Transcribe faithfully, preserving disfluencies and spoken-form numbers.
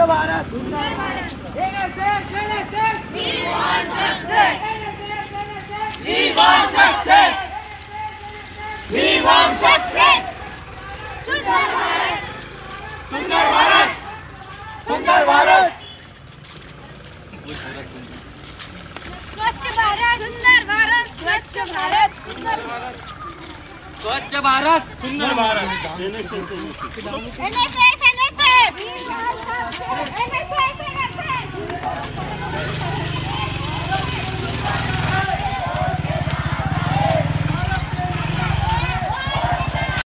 भारत सुंदर Bharat We want success We want success We want success सुंदर भारत सुंदर भारत सुंदर भारत स्वच्छ भारत सुंदर भारत स्वच्छ भारत सुंदर भारत स्वच्छ भारत सुंदर Bharat N S S N S S